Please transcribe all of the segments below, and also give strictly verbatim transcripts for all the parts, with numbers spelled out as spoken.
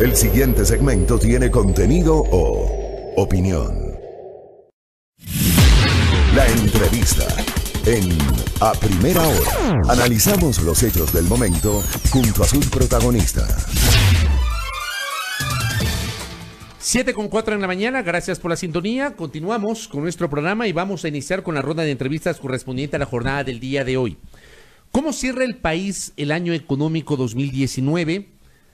El siguiente segmento tiene contenido o opinión. La entrevista en A Primera Hora. Analizamos los hechos del momento junto a sus protagonistas. siete con cuatro en la mañana, gracias por la sintonía. Continuamos con nuestro programa y vamos a iniciar con la ronda de entrevistas correspondiente a la jornada del día de hoy. ¿Cómo cierra el país el año económico dos mil diecinueve?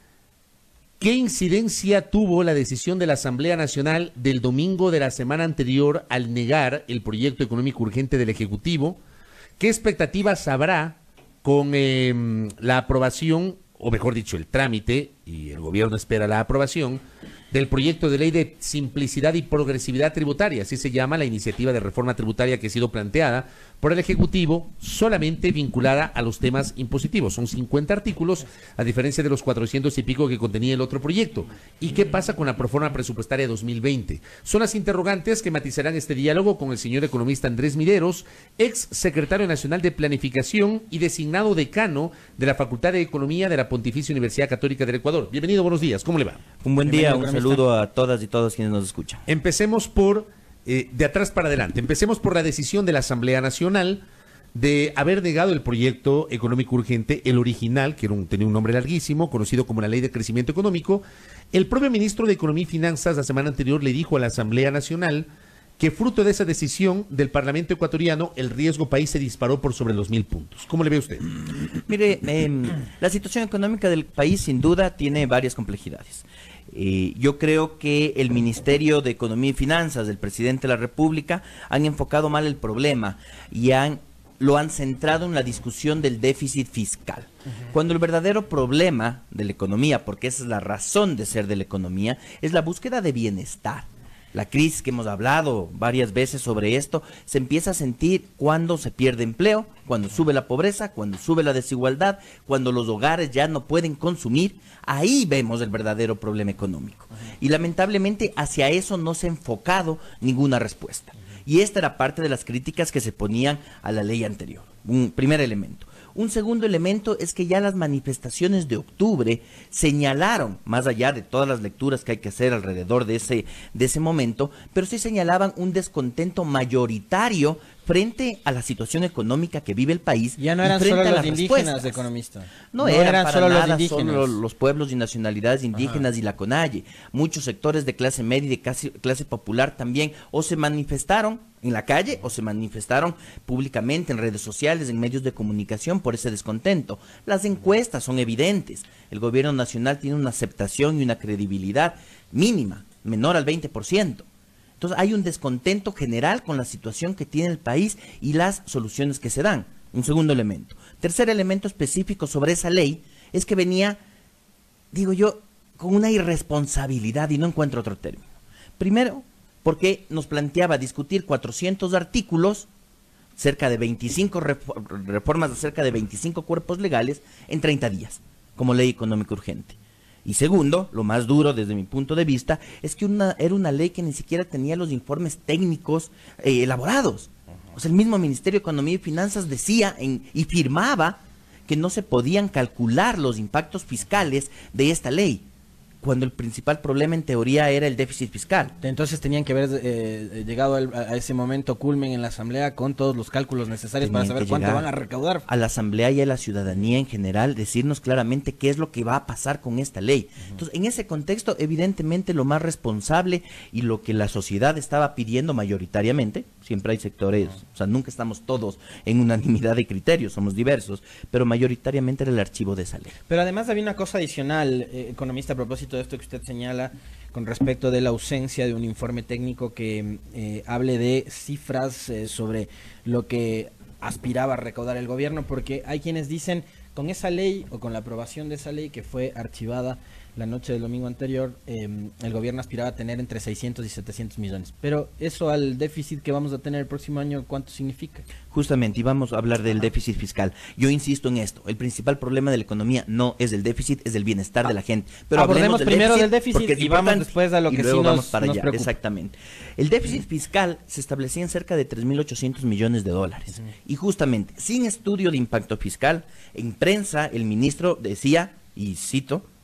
¿Qué incidencia tuvo la decisión de la Asamblea Nacional del domingo de la semana anterior al negar el proyecto económico urgente del Ejecutivo? ¿Qué expectativas habrá con eh, la aprobación, o mejor dicho, el trámite, y el gobierno espera la aprobación, del proyecto de ley de simplicidad y progresividad tributaria? Así se llama la iniciativa de reforma tributaria que ha sido planteada por el Ejecutivo, solamente vinculada a los temas impositivos. Son cincuenta artículos, a diferencia de los cuatrocientos y pico que contenía el otro proyecto. ¿Y qué pasa con la proforma presupuestaria dos mil veinte? Son las interrogantes que matizarán este diálogo con el señor economista Andrés Mideros, ex secretario nacional de Planificación y designado decano de la Facultad de Economía de la Pontificia Universidad Católica del Ecuador. Bienvenido, buenos días, ¿cómo le va? Un buen día, un saludo a todas y todos quienes nos escuchan. Empecemos por, eh, de atrás para adelante, empecemos por la decisión de la Asamblea Nacional de haber negado el proyecto económico urgente, el original, que era un, tenía un nombre larguísimo, conocido como la Ley de Crecimiento Económico. El propio ministro de Economía y Finanzas la semana anterior le dijo a la Asamblea Nacional que fruto de esa decisión del Parlamento ecuatoriano, el riesgo país se disparó por sobre los mil puntos. ¿Cómo le ve usted? Mire, eh, la situación económica del país sin duda tiene varias complejidades. Eh, yo creo que el Ministerio de Economía y Finanzas del presidente de la República han enfocado mal el problema y han, lo han centrado en la discusión del déficit fiscal. Uh-huh. Cuando el verdadero problema de la economía, porque esa es la razón de ser de la economía, es la búsqueda de bienestar. La crisis que hemos hablado varias veces sobre esto, se empieza a sentir cuando se pierde empleo, cuando sube la pobreza, cuando sube la desigualdad, cuando los hogares ya no pueden consumir. Ahí vemos el verdadero problema económico. Y lamentablemente hacia eso no se ha enfocado ninguna respuesta. Y esta era parte de las críticas que se ponían a la ley anterior. Un primer elemento. Un segundo elemento es que ya las manifestaciones de octubre señalaron, más allá de todas las lecturas que hay que hacer alrededor de ese, de ese momento, pero sí señalaban un descontento mayoritario frente a la situación económica que vive el país. Ya no eran solo los indígenas, economista. No, no eran, eran para solo nada, los indígenas. Solo los pueblos y nacionalidades indígenas. Ajá. Y la CONAIE. Muchos sectores de clase media y de clase, clase popular también o se manifestaron en la calle o se manifestaron públicamente en redes sociales, en medios de comunicación por ese descontento. Las encuestas son evidentes. El gobierno nacional tiene una aceptación y una credibilidad mínima, menor al veinte por ciento. Entonces hay un descontento general con la situación que tiene el país y las soluciones que se dan. Un segundo elemento. Tercer elemento específico sobre esa ley es que venía, digo yo, con una irresponsabilidad y no encuentro otro término. Primero, porque nos planteaba discutir cuatrocientos artículos, cerca de veinticinco reformas de cerca de veinticinco cuerpos legales en treinta días, como ley económica urgente. Y segundo, lo más duro desde mi punto de vista, es que una, era una ley que ni siquiera tenía los informes técnicos eh, elaborados. O sea, el mismo Ministerio de Economía y Finanzas decía en, y firmaba que no se podían calcular los impactos fiscales de esta ley, cuando el principal problema en teoría era el déficit fiscal. Entonces tenían que haber eh, llegado a, a ese momento culmen en la Asamblea con todos los cálculos necesarios tenían para saber cuánto van a recaudar. A la Asamblea y a la ciudadanía en general, decirnos claramente qué es lo que va a pasar con esta ley. Uh-huh. Entonces, en ese contexto, evidentemente lo más responsable y lo que la sociedad estaba pidiendo mayoritariamente, siempre hay sectores, uh-huh. o sea, nunca estamos todos en unanimidad de criterios, somos diversos, pero mayoritariamente era el archivo de esa ley. Pero además había una cosa adicional, eh, economista, a propósito de esto que usted señala con respecto de la ausencia de un informe técnico que eh, hable de cifras eh, sobre lo que aspiraba a recaudar el gobierno, porque hay quienes dicen con esa ley o con la aprobación de esa ley que fue archivada la noche del domingo anterior, eh, el gobierno aspiraba a tener entre seiscientos y setecientos millones. Pero eso al déficit que vamos a tener el próximo año, ¿cuánto significa? Justamente, y vamos a hablar del déficit fiscal. Yo insisto en esto, el principal problema de la economía no es el déficit, es el bienestar ah, de la gente. Pero abordemos del primero déficit, del déficit y vamos después a lo que sí nos, vamos para nos allá. preocupa. Exactamente. El déficit fiscal se establecía en cerca de tres mil ochocientos millones de dólares. Uh-huh. Y justamente, sin estudio de impacto fiscal, en prensa el ministro decía, y cito,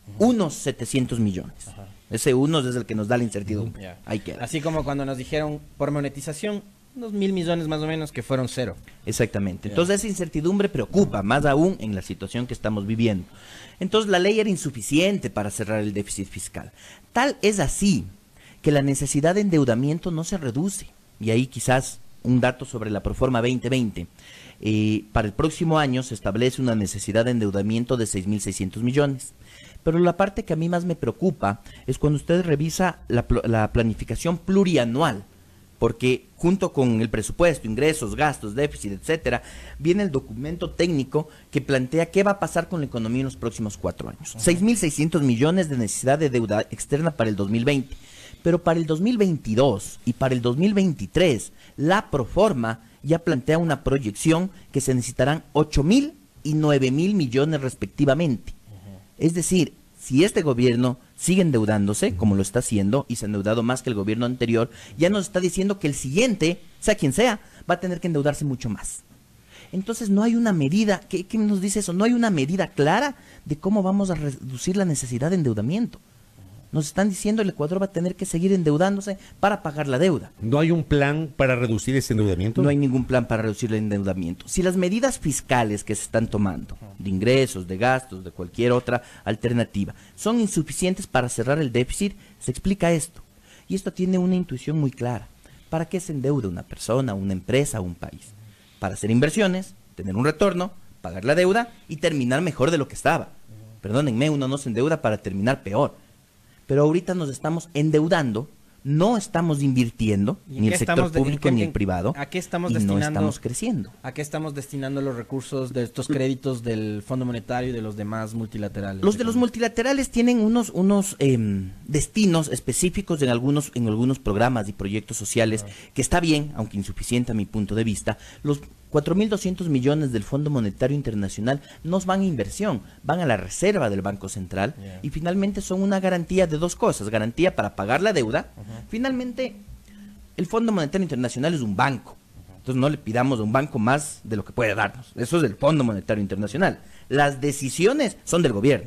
Uh-huh. Unos setecientos millones. Uh-huh. Ese unos es el que nos da la incertidumbre. Yeah. Ahí queda. Así como cuando nos dijeron por monetización, unos mil millones más o menos que fueron cero. Exactamente. Entonces esa incertidumbre preocupa, más aún en la situación que estamos viviendo. Entonces la ley era insuficiente para cerrar el déficit fiscal. Tal es así que la necesidad de endeudamiento no se reduce. Y ahí quizás un dato sobre la Proforma veinte veinte. Eh, para el próximo año se establece una necesidad de endeudamiento de seis mil seiscientos millones. Pero la parte que a mí más me preocupa es cuando usted revisa la, la planificación plurianual. Porque junto con el presupuesto, ingresos, gastos, déficit, etcétera, viene el documento técnico que plantea qué va a pasar con la economía en los próximos cuatro años. seis mil seiscientos millones de necesidad de deuda externa para el dos mil veinte. Pero para el dos mil veintidós y para el dos mil veintitrés, la Proforma ya plantea una proyección que se necesitarán ocho mil y nueve mil millones respectivamente. Uh-huh. Es decir, si este gobierno sigue endeudándose, como lo está haciendo, y se ha endeudado más que el gobierno anterior, ya nos está diciendo que el siguiente, sea quien sea, va a tener que endeudarse mucho más. Entonces no hay una medida, ¿qué, qué nos dice eso? No hay una medida clara de cómo vamos a reducir la necesidad de endeudamiento. Nos están diciendo que el Ecuador va a tener que seguir endeudándose para pagar la deuda. ¿No hay un plan para reducir ese endeudamiento? No hay ningún plan para reducir el endeudamiento. Si las medidas fiscales que se están tomando, de ingresos, de gastos, de cualquier otra alternativa, son insuficientes para cerrar el déficit, se explica esto. Y esto tiene una intuición muy clara. ¿Para qué se endeuda una persona, una empresa o un país? Para hacer inversiones, tener un retorno, pagar la deuda y terminar mejor de lo que estaba. Perdónenme, uno no se endeuda para terminar peor. Pero ahorita nos estamos endeudando, no estamos invirtiendo, ni el sector público ni el privado, ¿a qué estamos y destinando, no estamos creciendo? ¿A qué estamos destinando los recursos de estos créditos del Fondo Monetario y de los demás multilaterales? Los de los multilaterales tienen unos unos eh, destinos específicos en algunos en algunos programas y proyectos sociales, uh-huh. que está bien, aunque insuficiente a mi punto de vista. Los cuatro mil doscientos millones del Fondo Monetario Internacional no van a inversión, van a la reserva del Banco Central, yeah. y finalmente son una garantía de dos cosas, garantía para pagar la deuda. Uh-huh. Finalmente, el Fondo Monetario Internacional es un banco, uh-huh. entonces no le pidamos a un banco más de lo que puede darnos, eso es el Fondo Monetario Internacional. Las decisiones son del gobierno,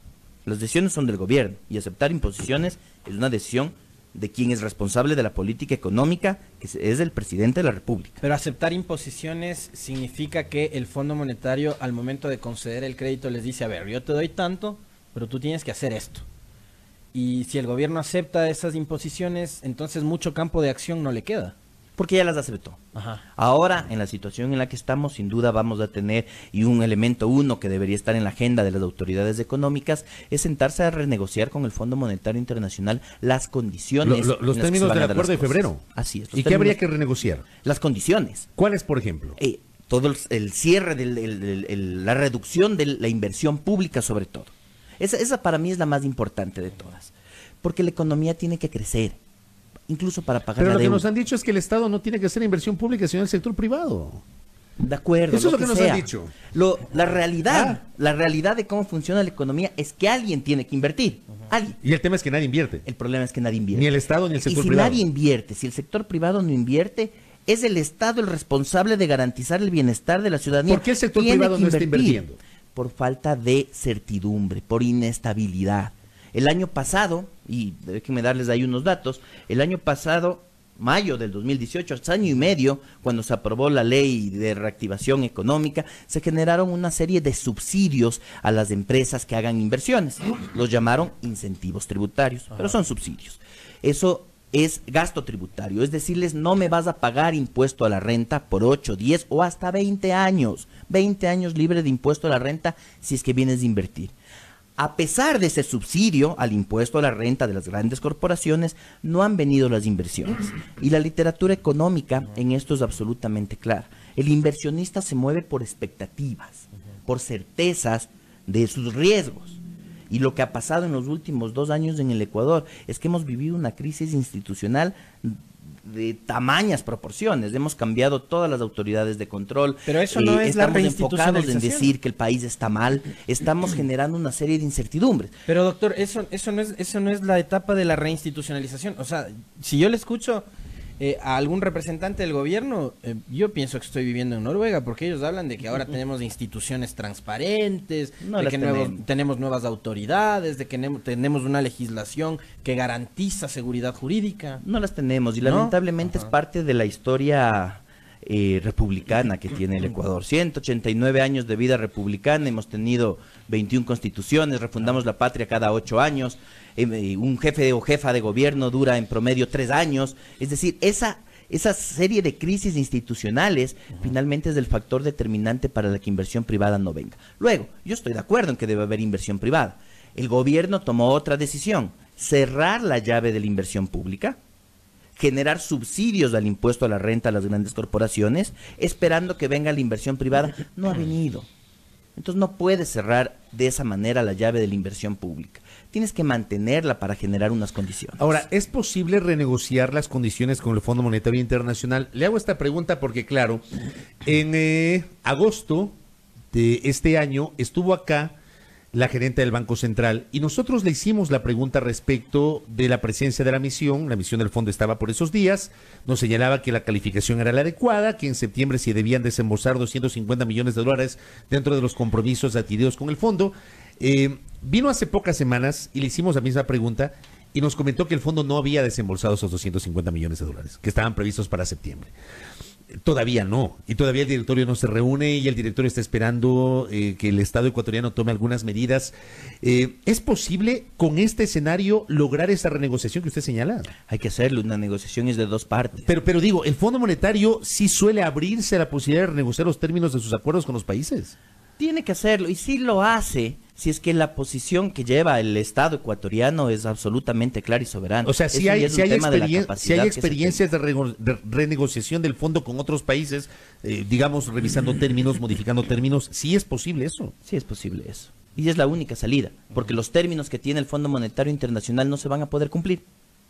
las decisiones son del gobierno, y aceptar imposiciones es una decisión de quien es responsable de la política económica, que es el presidente de la República. Pero aceptar imposiciones significa que el Fondo Monetario, al momento de conceder el crédito, les dice, a ver, yo te doy tanto, pero tú tienes que hacer esto. Y si el gobierno acepta esas imposiciones, entonces mucho campo de acción no le queda. Porque ya las aceptó. Ajá. Ahora, en la situación en la que estamos, sin duda vamos a tener, y un elemento uno que debería estar en la agenda de las autoridades económicas, es sentarse a renegociar con el Fondo Monetario Internacional las condiciones. Lo, lo, los términos del acuerdo de febrero. Así es. ¿Y qué habría que renegociar? Las condiciones. ¿Cuáles, por ejemplo? Eh, todo el, el cierre, de la reducción de la inversión pública sobre todo. Esa, esa para mí es la más importante de todas. Porque la economía tiene que crecer. Incluso para pagar Pero la lo deuda. que nos han dicho es que el Estado no tiene que hacer inversión pública, sino el sector privado. De acuerdo. Eso es lo que, que nos sea. han dicho. Lo, la realidad, Ah. la realidad de cómo funciona la economía es que alguien tiene que invertir. Uh-huh. Alguien. Y el tema es que nadie invierte. El problema es que nadie invierte. Ni el Estado ni el sector y si privado. nadie invierte, si el sector privado no invierte, es el Estado el responsable de garantizar el bienestar de la ciudadanía. ¿Por qué el sector Tiene privado que no está invertir. invirtiendo? Por falta de certidumbre, por inestabilidad. El año pasado, y déjenme darles ahí unos datos, el año pasado, mayo del dos mil dieciocho, hace año y medio, cuando se aprobó la ley de reactivación económica, se generaron una serie de subsidios a las empresas que hagan inversiones. Los llamaron incentivos tributarios, pero son subsidios. Eso es gasto tributario, es decirles, no me vas a pagar impuesto a la renta por ocho, diez o hasta veinte años, veinte años libre de impuesto a la renta si es que vienes a invertir. A pesar de ese subsidio al impuesto a la renta de las grandes corporaciones, no han venido las inversiones. Y la literatura económica en esto es absolutamente clara. El inversionista se mueve por expectativas, por certezas de sus riesgos. Y lo que ha pasado en los últimos dos años en el Ecuador es que hemos vivido una crisis institucional de tamañas proporciones. Hemos cambiado todas las autoridades de control. Pero eso no eh, es la estamos enfocados en reinstitucionalización. decir que el país está mal. Estamos generando una serie de incertidumbres. Pero doctor, eso eso no es eso no es la etapa de la reinstitucionalización. O sea, si yo le escucho, eh, a algún representante del gobierno, eh, yo pienso que estoy viviendo en Noruega, porque ellos hablan de que ahora tenemos instituciones transparentes, no de que tenemos. Nuevos, tenemos nuevas autoridades, de que ne tenemos una legislación que garantiza seguridad jurídica. No las tenemos y ¿No? lamentablemente Ajá. es parte de la historia eh, republicana que tiene el Ecuador. ciento ochenta y nueve años de vida republicana, hemos tenido veintiuna constituciones, refundamos la patria cada ocho años, eh, un jefe o jefa de gobierno dura en promedio tres años, es decir, esa, esa serie de crisis institucionales uh-huh. finalmente es el factor determinante para la que inversión privada no venga. Luego, yo estoy de acuerdo en que debe haber inversión privada. El gobierno tomó otra decisión, cerrar la llave de la inversión pública, generar subsidios al impuesto a la renta a las grandes corporaciones, esperando que venga la inversión privada. No ha venido. Entonces no puedes cerrar de esa manera la llave de la inversión pública. Tienes que mantenerla para generar unas condiciones. Ahora, ¿es posible renegociar las condiciones con el Fondo Monetario Internacional? Le hago esta pregunta porque, claro, en eh, agosto de este año estuvo acá la gerente del Banco Central, y nosotros le hicimos la pregunta respecto de la presencia de la misión. La misión del fondo estaba por esos días, nos señalaba que la calificación era la adecuada, que en septiembre se debían desembolsar doscientos cincuenta millones de dólares dentro de los compromisos adquiridos con el fondo. Eh, vino hace pocas semanas y le hicimos la misma pregunta y nos comentó que el fondo no había desembolsado esos doscientos cincuenta millones de dólares, que estaban previstos para septiembre. Todavía no, y todavía el directorio no se reúne y el directorio está esperando eh, que el Estado ecuatoriano tome algunas medidas. Eh, ¿Es posible con este escenario lograr esa renegociación que usted señala? Hay que hacerlo, una negociación es de dos partes. Pero, pero digo, ¿el Fondo Monetario sí suele abrirse a la posibilidad de renegociar los términos de sus acuerdos con los países? Tiene que hacerlo, y sí lo hace, si es que la posición que lleva el Estado ecuatoriano es absolutamente clara y soberana. O sea, si Eso hay, ya es si un hay, tema de la experien- si capacidad hay que se experiencias de, rego- de renegociación del fondo con otros países, eh, digamos, revisando términos, modificando términos, ¿sí es posible eso? Sí es posible eso. Y es la única salida, porque los términos que tiene el Fondo Monetario Internacional no se van a poder cumplir.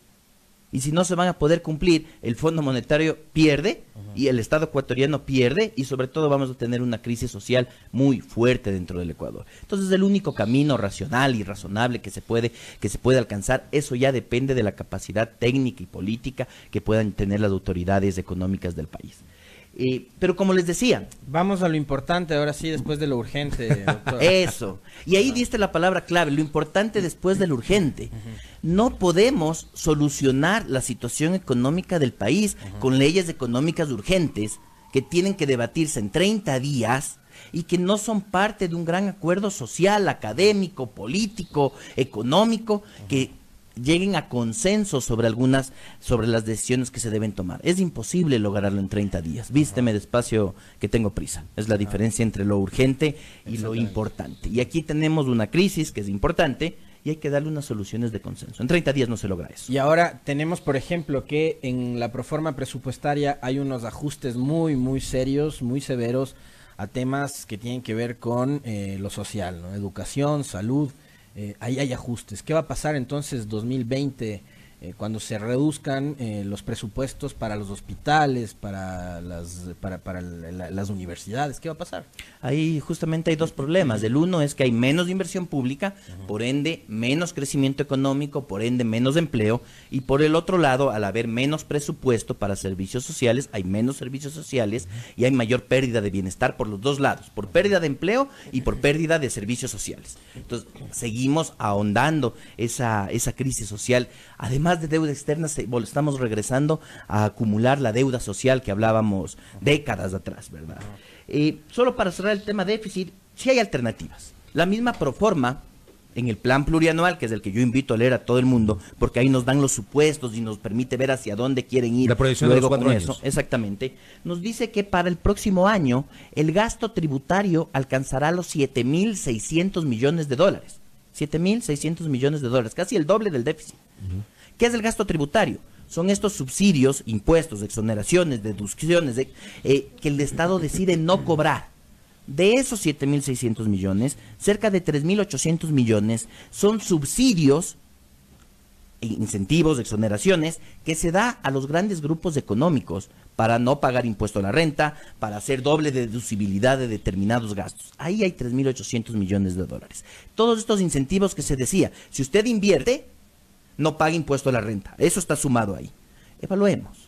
Y si no se van a poder cumplir, el Fondo Monetario pierde y el Estado ecuatoriano pierde, y sobre todo vamos a tener una crisis social muy fuerte dentro del Ecuador. Entonces el único camino racional y razonable que se puede, que se puede alcanzar, eso ya depende de la capacidad técnica y política que puedan tener las autoridades económicas del país. Eh, pero como les decía, vamos a lo importante ahora sí, después de lo urgente, doctor. Eso. Y ahí diste la palabra clave, lo importante después de lo urgente. No podemos solucionar la situación económica del país uh-huh. con leyes económicas urgentes que tienen que debatirse en treinta días y que no son parte de un gran acuerdo social, académico, político, económico, uh-huh. que lleguen a consenso sobre algunas, sobre las decisiones que se deben tomar. Es imposible lograrlo en treinta días. Vísteme despacio que tengo prisa. Es la diferencia entre lo urgente y lo importante. Y aquí tenemos una crisis que es importante y hay que darle unas soluciones de consenso. En treinta días no se logra eso. Y ahora tenemos, por ejemplo, que en la proforma presupuestaria hay unos ajustes muy, muy serios, muy severos a temas que tienen que ver con eh, lo social, ¿no? Educación, salud. Eh, ahí hay ajustes. ¿Qué va a pasar entonces dos mil veinte eh, cuando se reduzcan eh, los presupuestos para los hospitales, para las para, para la, las universidades? ¿Qué va a pasar? Ahí justamente hay dos problemas. El uno es que hay menos inversión pública, uh-huh. por ende menos crecimiento económico, por ende menos empleo, y por el otro lado, al haber menos presupuesto para servicios sociales, hay menos servicios sociales uh-huh. y hay mayor pérdida de bienestar por los dos lados, por pérdida de empleo y por pérdida de servicios sociales. Entonces, seguimos ahondando esa, esa crisis social. Además de deuda externa, estamos regresando a acumular la deuda social que hablábamos décadas atrás, ¿verdad? Eh, solo para cerrar el tema déficit, sí hay alternativas. La misma proforma en el plan plurianual, que es el que yo invito a leer a todo el mundo, porque ahí nos dan los supuestos y nos permite ver hacia dónde quieren ir. La proyección de los cuatro años. Eso, exactamente. Nos dice que para el próximo año el gasto tributario alcanzará los siete mil seiscientos millones de dólares. siete mil seiscientos millones de dólares, casi el doble del déficit. Uh-huh. ¿Qué es el gasto tributario? Son estos subsidios, impuestos, exoneraciones, deducciones de, eh, que el Estado decide no cobrar. De esos siete mil seiscientos millones, cerca de tres mil ochocientos millones son subsidios, incentivos, exoneraciones, que se da a los grandes grupos económicos para no pagar impuesto a la renta, para hacer doble deducibilidad de determinados gastos. Ahí hay tres mil ochocientos millones de dólares. Todos estos incentivos que se decía, si usted invierte, no paga impuesto a la renta. Eso está sumado ahí. Evaluemos.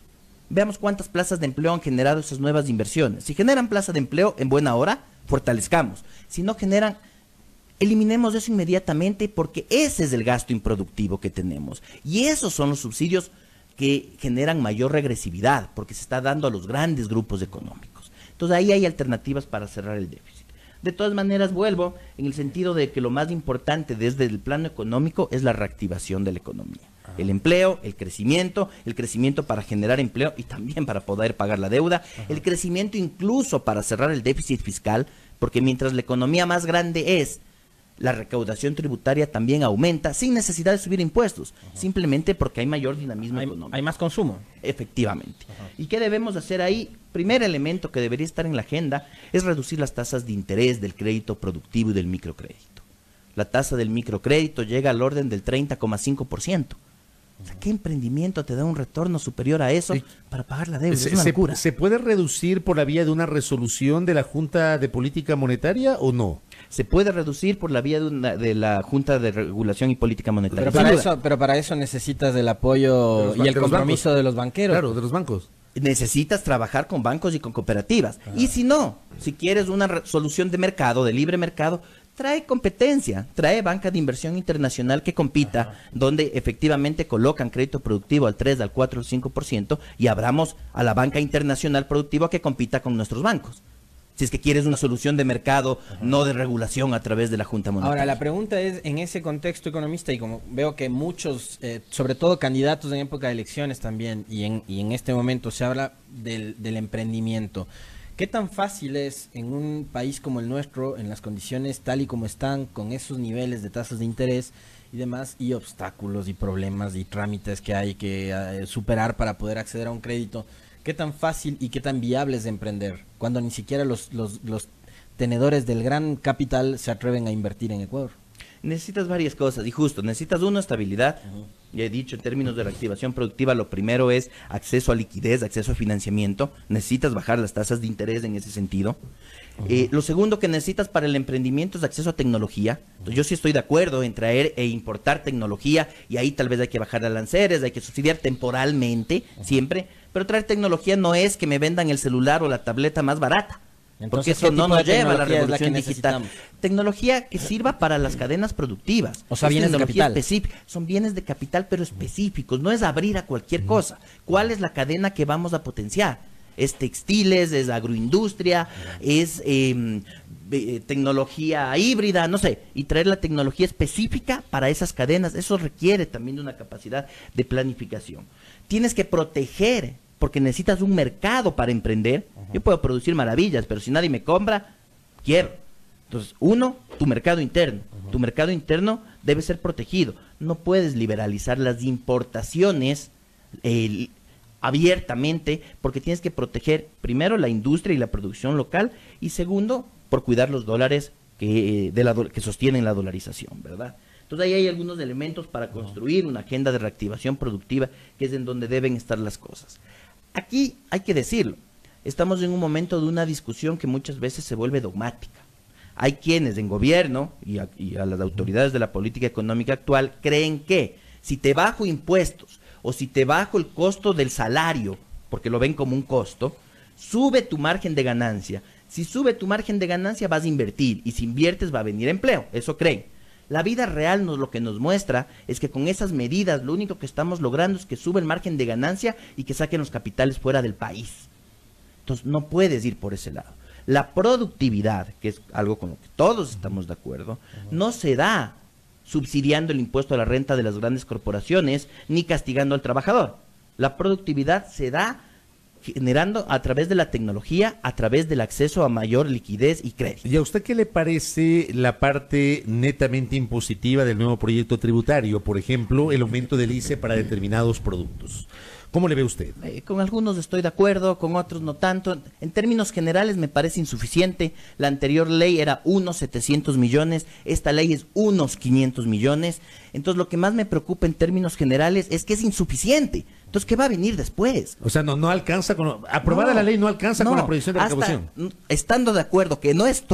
Veamos cuántas plazas de empleo han generado esas nuevas inversiones. Si generan plazas de empleo en buena hora, fortalezcamos. Si no generan, eliminemos eso inmediatamente, porque ese es el gasto improductivo que tenemos. Y esos son los subsidios que generan mayor regresividad, porque se está dando a los grandes grupos económicos. Entonces ahí hay alternativas para cerrar el déficit. De todas maneras, vuelvo en el sentido de que lo más importante desde el plano económico es la reactivación de la economía. Ajá. El empleo, el crecimiento, el crecimiento para generar empleo y también para poder pagar la deuda, Ajá. el crecimiento incluso para cerrar el déficit fiscal, porque mientras la economía más grande es, la recaudación tributaria también aumenta sin necesidad de subir impuestos, Ajá. simplemente porque hay mayor dinamismo hay, económico. Hay más consumo. Efectivamente. Ajá. ¿Y qué debemos hacer ahí? Primer elemento que debería estar en la agenda es reducir las tasas de interés del crédito productivo y del microcrédito. La tasa del microcrédito llega al orden del treinta coma cinco por ciento. O sea, ¿qué emprendimiento te da un retorno superior a eso sí. para pagar la deuda? Se, es una se, locura. ¿Se puede reducir por la vía de una resolución de la Junta de Política Monetaria o no? Se puede reducir por la vía de, una, de la Junta de Regulación y Política Monetaria. Pero para, eso, pero para eso necesitas el apoyo y el compromiso de los banqueros. Claro, de los bancos. Necesitas trabajar con bancos y con cooperativas. Ah. Y si no, si quieres una solución de mercado, de libre mercado, trae competencia, trae banca de inversión internacional que compita, Ajá. donde efectivamente colocan crédito productivo al tres, al cuatro, al cinco por ciento y abramos a la banca internacional productiva que compita con nuestros bancos. Si es que quieres una solución de mercado, Ajá. no de regulación a través de la Junta Monetaria. Ahora, la pregunta es, en ese contexto economista, y como veo que muchos, eh, sobre todo candidatos en época de elecciones también, y en, y en este momento se habla del, del emprendimiento, ¿qué tan fácil es en un país como el nuestro, en las condiciones tal y como están, con esos niveles de tasas de interés y demás, y obstáculos y problemas y trámites que hay que eh, superar para poder acceder a un crédito? ¿Qué tan fácil y qué tan viable es de emprender cuando ni siquiera los, los, los tenedores del gran capital se atreven a invertir en Ecuador? Necesitas varias cosas, y justo, necesitas una estabilidad. Uh-huh. Ya he dicho, en términos de reactivación productiva, lo primero es acceso a liquidez, acceso a financiamiento. Necesitas bajar las tasas de interés en ese sentido. Uh-huh. eh, lo segundo que necesitas para el emprendimiento es acceso a tecnología. Entonces, yo sí estoy de acuerdo en traer e importar tecnología, y ahí tal vez hay que bajar aranceles, hay que subsidiar temporalmente, uh-huh. siempre. Pero traer tecnología no es que me vendan el celular o la tableta más barata. Entonces, porque eso no nos lleva a la revolución digital. Tecnología que sirva para las cadenas productivas. O sea, bienes de capital. Son bienes de capital, pero específicos. No es abrir a cualquier cosa. ¿Cuál es la cadena que vamos a potenciar? Es textiles, es agroindustria, es eh, eh, tecnología híbrida, no sé. Y traer la tecnología específica para esas cadenas, eso requiere también de una capacidad de planificación. Tienes que proteger, porque necesitas un mercado para emprender. Uh-huh. Yo puedo producir maravillas, pero si nadie me compra, quiero. Entonces, uno, tu mercado interno. Uh-huh. Tu mercado interno debe ser protegido. No puedes liberalizar las importaciones eh, abiertamente, porque tienes que proteger primero la industria y la producción local, y segundo, por cuidar los dólares que, de la, que sostienen la dolarización, ¿verdad? Entonces ahí hay algunos elementos para construir una agenda de reactivación productiva, que es en donde deben estar las cosas. Aquí hay que decirlo, estamos en un momento de una discusión que muchas veces se vuelve dogmática. Hay quienes en gobierno y a, y a las autoridades de la política económica actual creen que si te bajo impuestos o si te bajo el costo del salario, porque lo ven como un costo, sube tu margen de ganancia. Si sube tu margen de ganancia vas a invertir, y si inviertes va a venir empleo, eso creen. La vida real nos lo que nos muestra es que con esas medidas lo único que estamos logrando es que sube el margen de ganancia y que saquen los capitales fuera del país. Entonces no puedes ir por ese lado. La productividad, que es algo con lo que todos estamos de acuerdo, no se da subsidiando el impuesto a la renta de las grandes corporaciones ni castigando al trabajador. La productividad se da generando a través de la tecnología, a través del acceso a mayor liquidez y crédito. ¿Y a usted qué le parece la parte netamente impositiva del nuevo proyecto tributario? Por ejemplo, el aumento del I C E para determinados productos. ¿Cómo le ve usted? Eh, con algunos estoy de acuerdo, con otros no tanto. En términos generales me parece insuficiente. La anterior ley era unos setecientos millones, esta ley es unos quinientos millones. Entonces lo que más me preocupa en términos generales es que es insuficiente. Entonces, ¿qué va a venir después? O sea, no, no alcanza, con aprobada no, la ley no alcanza no, con la proyección de recaudación. Estando de acuerdo que no estoy,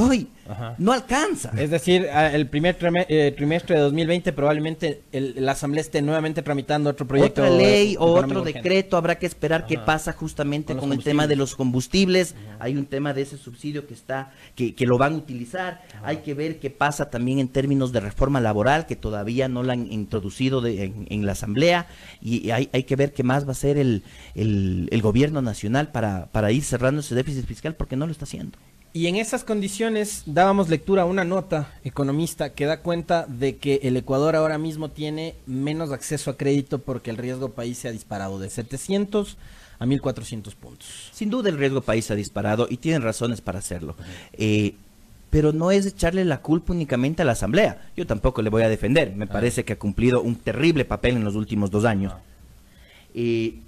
Ajá. No alcanza. Es decir, el primer eh, trimestre de dos mil veinte probablemente el, la Asamblea esté nuevamente tramitando otro proyecto. Otra ley o otro urgente. decreto, habrá que esperar Ajá. qué pasa justamente con, con el tema de los combustibles. Ajá. Hay un tema de ese subsidio que está, que, que lo van a utilizar. Ajá. Hay que ver qué pasa también en términos de reforma laboral, que todavía no la han introducido de, en, en la Asamblea, y, y hay, hay que ver qué más va a hacer el, el, el gobierno nacional para, para ir cerrando ese déficit fiscal, porque no lo está haciendo. Y en esas condiciones dábamos lectura a una nota economista que da cuenta de que el Ecuador ahora mismo tiene menos acceso a crédito porque el riesgo país se ha disparado de setecientos a mil cuatrocientos puntos. Sin duda el riesgo país se ha disparado y tienen razones para hacerlo. Eh, pero no es echarle la culpa únicamente a la Asamblea. Yo tampoco le voy a defender. Me ah. parece que ha cumplido un terrible papel en los últimos dos años. Ah. Eh,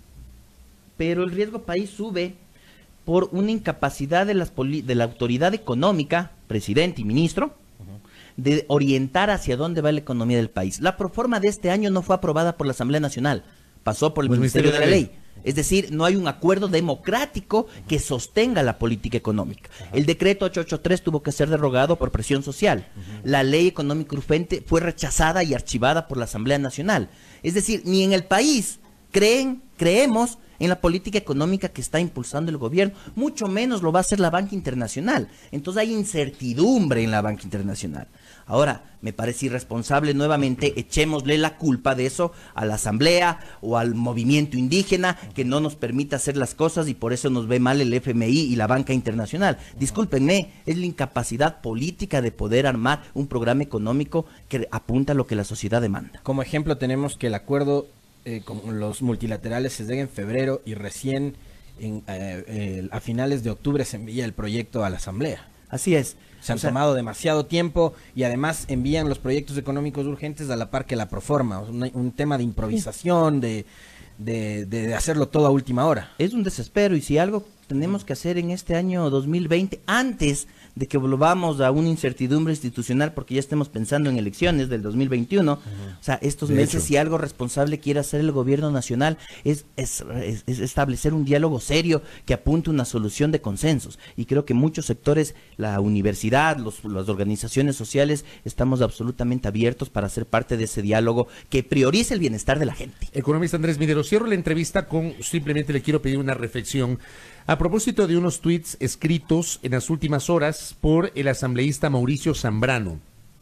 pero el riesgo país sube por una incapacidad de, las de la autoridad económica, presidente y ministro, uh-huh. de orientar hacia dónde va la economía del país. La proforma de este año no fue aprobada por la Asamblea Nacional, pasó por el pues Ministerio de la Ley. Es decir, no hay un acuerdo democrático que sostenga la política económica. Uh-huh. El decreto ochocientos ochenta y tres tuvo que ser derogado por presión social. Uh-huh. La ley económica urgente fue rechazada y archivada por la Asamblea Nacional. Es decir, ni en el país creen, creemos en la política económica que está impulsando el gobierno, mucho menos lo va a hacer la banca internacional. Entonces hay incertidumbre en la banca internacional. Ahora, me parece irresponsable nuevamente, echémosle la culpa de eso a la Asamblea o al movimiento indígena que no nos permite hacer las cosas y por eso nos ve mal el F M I y la banca internacional. Discúlpenme, es la incapacidad política de poder armar un programa económico que apunta a lo que la sociedad demanda. Como ejemplo tenemos que el acuerdo Eh, con los multilaterales se llega en febrero y recién en, eh, eh, a finales de octubre se envía el proyecto a la Asamblea. Así es. Se han o sea, tomado demasiado tiempo y además envían los proyectos económicos urgentes a la par que la proforma. Un, un tema de improvisación, de, de, de, de hacerlo todo a última hora. Es un desespero y si algo tenemos que hacer en este año dos mil veinte, antes de que volvamos a una incertidumbre institucional porque ya estemos pensando en elecciones del dos mil veintiuno, uh-huh. o sea, estos de meses, hecho. Si algo responsable quiere hacer el gobierno nacional es, es, es, es establecer un diálogo serio que apunte a una solución de consensos, y creo que muchos sectores, la universidad, los, las organizaciones sociales, estamos absolutamente abiertos para ser parte de ese diálogo que priorice el bienestar de la gente. Economista Andrés Midero, cierro la entrevista con, simplemente le quiero pedir una reflexión a propósito de unos tweets escritos en las últimas horas por el asambleísta Mauricio Zambrano.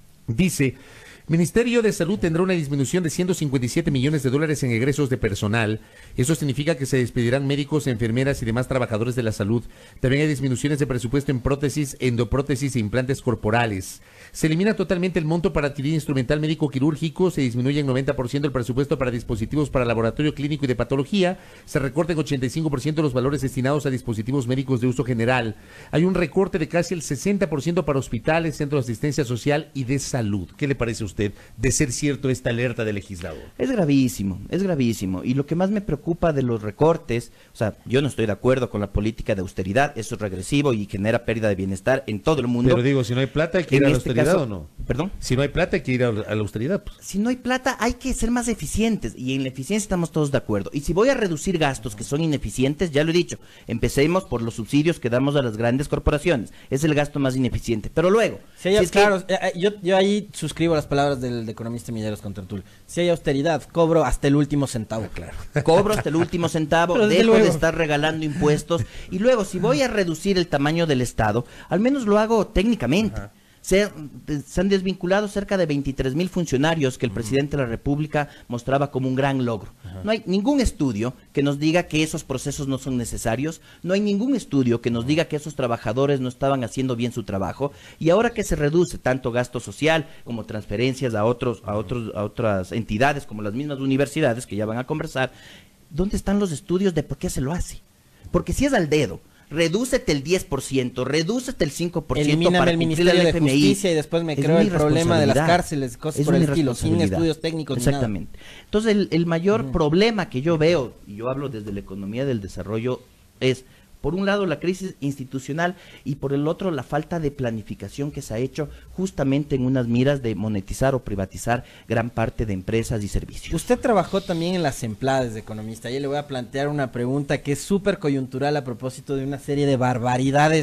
Dice: Ministerio de Salud tendrá una disminución de ciento cincuenta y siete millones de dólares en egresos de personal. Eso significa que se despedirán médicos, enfermeras y demás trabajadores de la salud. También hay disminuciones de presupuesto en prótesis, endoprótesis e implantes corporales. Se elimina totalmente el monto para adquirir instrumental médico quirúrgico, se disminuye en noventa por ciento el presupuesto para dispositivos para laboratorio clínico y de patología, se recorta en ochenta y cinco por ciento los valores destinados a dispositivos médicos de uso general. Hay un recorte de casi el sesenta por ciento para hospitales, centros de asistencia social y de salud. ¿Qué le parece a usted de ser cierto esta alerta del legislador? Es gravísimo, es gravísimo. Y lo que más me preocupa de los recortes, o sea, yo no estoy de acuerdo con la política de austeridad, eso es regresivo y genera pérdida de bienestar en todo el mundo. Pero digo, si no hay plata hay que ir a la austeridad. ¿O no? ¿Perdón? Si no hay plata hay que ir a, a la austeridad. Pues. Si no hay plata hay que ser más eficientes y en la eficiencia estamos todos de acuerdo. Y si voy a reducir gastos que son ineficientes, ya lo he dicho, empecemos por los subsidios que damos a las grandes corporaciones. Es el gasto más ineficiente. Pero luego... Si hay, si es claro, que... yo, yo ahí suscribo las palabras del economista Milleros con Tertul. Si hay austeridad, cobro hasta el último centavo. Claro. Cobro hasta el último centavo, dejo luego. de estar regalando impuestos. Y luego, si voy a reducir el tamaño del Estado, al menos lo hago técnicamente. Ajá. Se, se han desvinculado cerca de veintitrés mil funcionarios que el uh-huh. presidente de la República mostraba como un gran logro. Uh-huh. No hay ningún estudio que nos diga que esos procesos no son necesarios, no hay ningún estudio que nos diga que esos trabajadores no estaban haciendo bien su trabajo, y ahora que se reduce tanto gasto social como transferencias a otros, a otros, a otras entidades como las mismas universidades que ya van a conversar, ¿dónde están los estudios de por qué se lo hace? Porque si es al dedo, redúcete el diez por ciento, redúcete el cinco por ciento. Elimíname para el Ministerio de F M I. Justicia y después me creo el problema de las cárceles, cosas por el estilo, sin estudios técnicos. Exactamente. Ni nada. Entonces el, el mayor uh-huh. problema que yo veo, y yo hablo desde la economía del desarrollo, es por un lado la crisis institucional y por el otro la falta de planificación que se ha hecho justamente en unas miras de monetizar o privatizar gran parte de empresas y servicios. Usted trabajó también en las Semplades de economista y le voy a plantear una pregunta que es súper coyuntural a propósito de una serie de barbaridades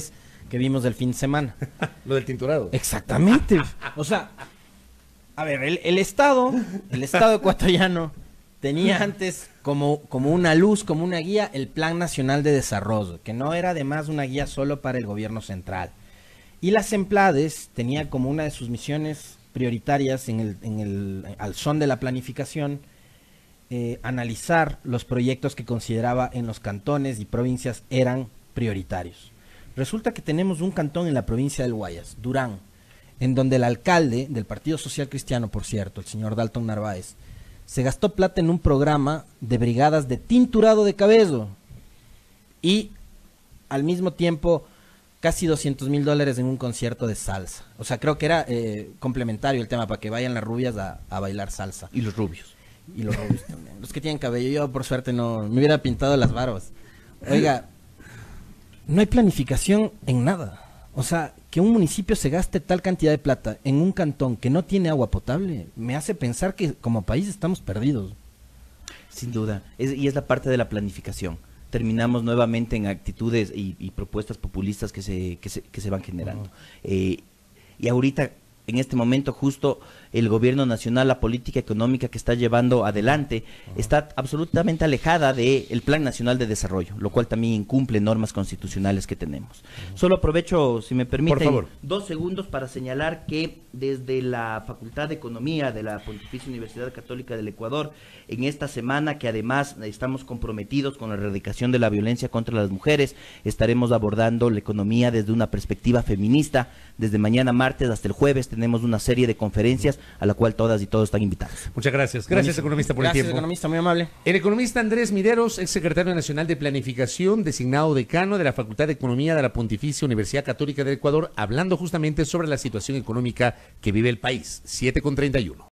que vimos el fin de semana. Lo del tinturado. Exactamente. O sea, a ver, el, el Estado, el Estado ecuatoriano tenía antes como, como una luz, como una guía, el Plan Nacional de Desarrollo, que no era además una guía solo para el gobierno central. Y la CEMPLADES tenía como una de sus misiones prioritarias en el, en el, al son de la planificación, eh, analizar los proyectos que consideraba en los cantones y provincias eran prioritarios. Resulta que tenemos un cantón en la provincia del Guayas, Durán, en donde el alcalde del Partido Social Cristiano, por cierto, el señor Dalton Narváez, se gastó plata en un programa de brigadas de tinturado de cabello y al mismo tiempo casi doscientos mil dólares en un concierto de salsa. O sea, creo que era eh, complementario el tema para que vayan las rubias a, a bailar salsa. Y los rubios. Y los rubios también. Los que tienen cabello, yo por suerte no me hubiera pintado las barbas. Oiga, no hay planificación en nada. O sea, que un municipio se gaste tal cantidad de plata en un cantón que no tiene agua potable, me hace pensar que como país estamos perdidos. Sin duda, es, y es la parte de la planificación. Terminamos nuevamente en actitudes y, y propuestas populistas que se, que se, que se van generando. Uh-huh. eh, y ahorita, en este momento, justo el gobierno nacional, la política económica que está llevando adelante, uh-huh. está absolutamente alejada del Plan Nacional de Desarrollo, lo cual también incumple normas constitucionales que tenemos. Uh-huh. Solo aprovecho, si me permiten, dos segundos para señalar que desde la Facultad de Economía de la Pontificia Universidad Católica del Ecuador, en esta semana que además estamos comprometidos con la erradicación de la violencia contra las mujeres, estaremos abordando la economía desde una perspectiva feminista. Desde mañana martes hasta el jueves tenemos una serie de conferencias a la cual todas y todos están invitados. Muchas gracias. Gracias, Buenísimo. Economista, por gracias, el tiempo. Economista, muy amable. El economista Andrés Mideros, ex secretario nacional de Planificación, designado decano de la Facultad de Economía de la Pontificia Universidad Católica del Ecuador, hablando justamente sobre la situación económica que vive el país. siete con treinta y uno.